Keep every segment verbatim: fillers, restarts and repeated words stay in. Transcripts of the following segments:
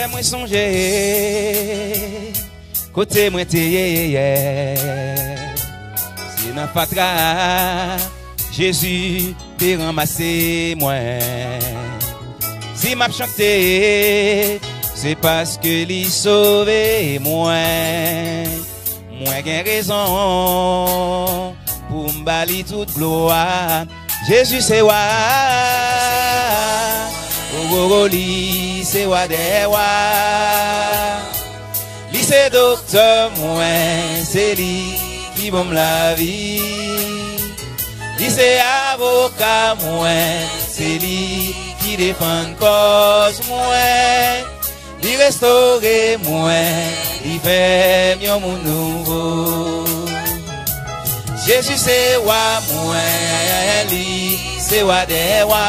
moi songer côté moi t'es c'est dans fatra Jésus t'es ramassé moi si m'a chanté c'est parce que lui sauvé moi moi gain raison pour m'bali toute gloire Jésus c'est wa Ogogoli c'est wa de wa Li c'est docteur moi c'est lui qui bombe la vie Li c'est avocat moi c'est lui qui défend cause moi Li restaure moi Li fait mieux mon nouveau Jésus c'est wa moi Li c'est wa de wa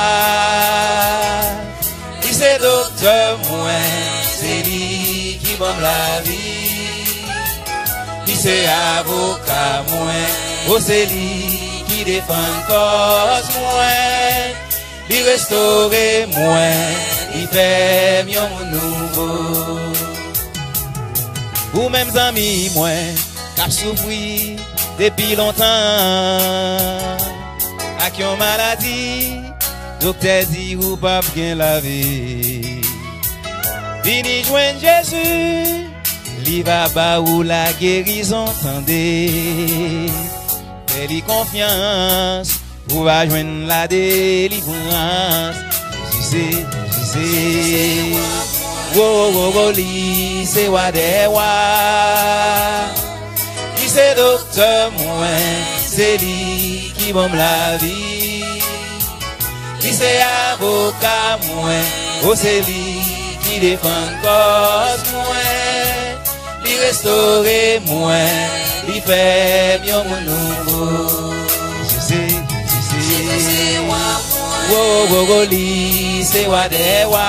Li c'est docteur moi c'est lui qui bombe la vie Li c'est avocat moi oh c'est lui qui défend cause moi Li restaure moi Li fait mieux mon nouveau Vous mêmes amis moi Cap souffri depuis longtemps à qui on maladie docteur dit ou pas bien la vie Vini joindre Jésus li va ba ou la guérison tendez fais-lui confiance pour va joindre la délivrance Jésus c'est Jésus wo wo wo li c'est wa de wa c'est docteur moi c'est lui qui bombe la vie Li c'est avocat moi oh c'est lui qui défend cause moi Li restaure moi Li fait mieux mon nouveau Jésus Jésus wo wo wo li c'est wa de wa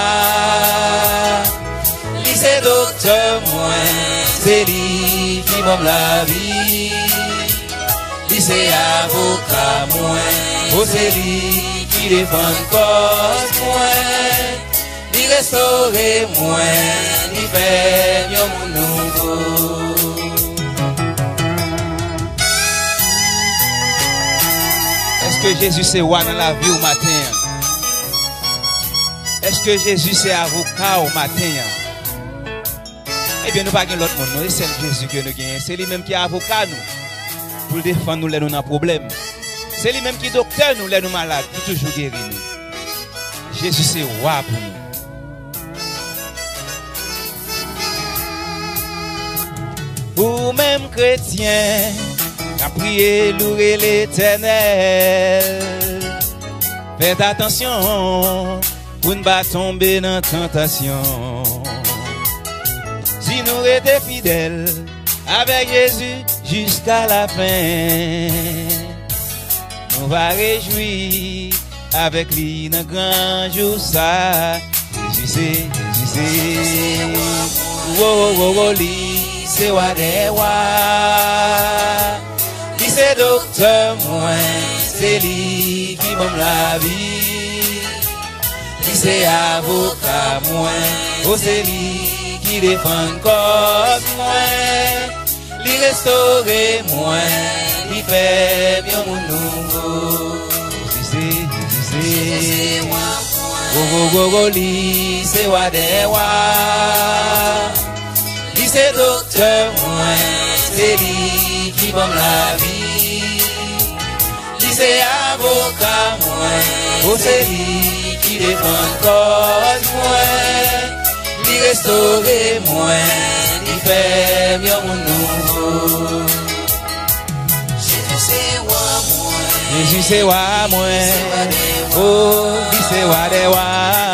Li c'est docteur moi c'est lui qui bombe la vie Li c'est avocat moi oh c'est lui qui défend cause moi Li restaure moi Li fait mieux mon nouveau Est-ce que Jésus c'est roi dans la vie au matin Est-ce que Jésus c'est avocat au matin Eh bien, nous pas l'autre monde, c'est Jésus que nous gagnons. C'est lui-même qui est avocat nous. Pour défendre nous, les nous dans problème. C'est lui-même qui est docteur nous, les nous malades, pour toujours guérir nous. Jésus c'est roi pour nous. Vous-même chrétien, qui a prié, loué l'Éternel. Faites attention, pour ne pas tomber dans la tentation. Si nous étions fidèles avec Jésus jusqu'à la fin, nous va réjouir avec lui dans grand jour ça. Jésus c'est, Jésus c'est, oh oh oh li c'est wa de wa, li c'est docteur moi, c'est lui qui bombe la vie, li c'est avocat moi, oh c'est lui qui défend cause moi, li restaure moi, li fait bien mon nouveau. Jésus c'est, oh oh oh oh li c'est wa de wa, li c'est docteur moi, c'est lui qui bombe la vie, li c'est avocat moi, oh c'est lui qui défend cause moi. Li restaure moi, li fait mieux mon nouveau. Jésus c'est roi moi, Jésus c'est roi moi, oh li c'est roi de roi,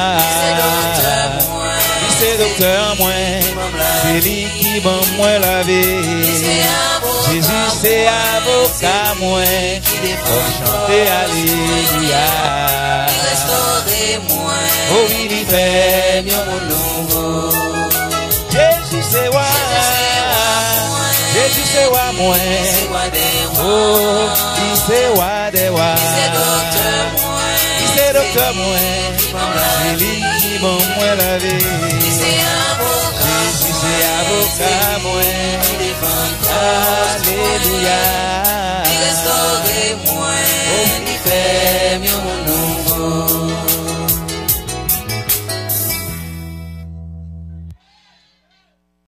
li c'est docteur moi, c'est lui qui bombe moi la vie. Jésus c'est avocat moi, pour chanter alléluia. Li restaure moi, oh oui li fait mieux mon nouveau. Jésus c'est roi, Jésus c'est roi moi, oh il c'est roi des rois, il c'est docteur moi, c'est lui qui va moi la vie. Jésus c'est avocat moi, alléluia.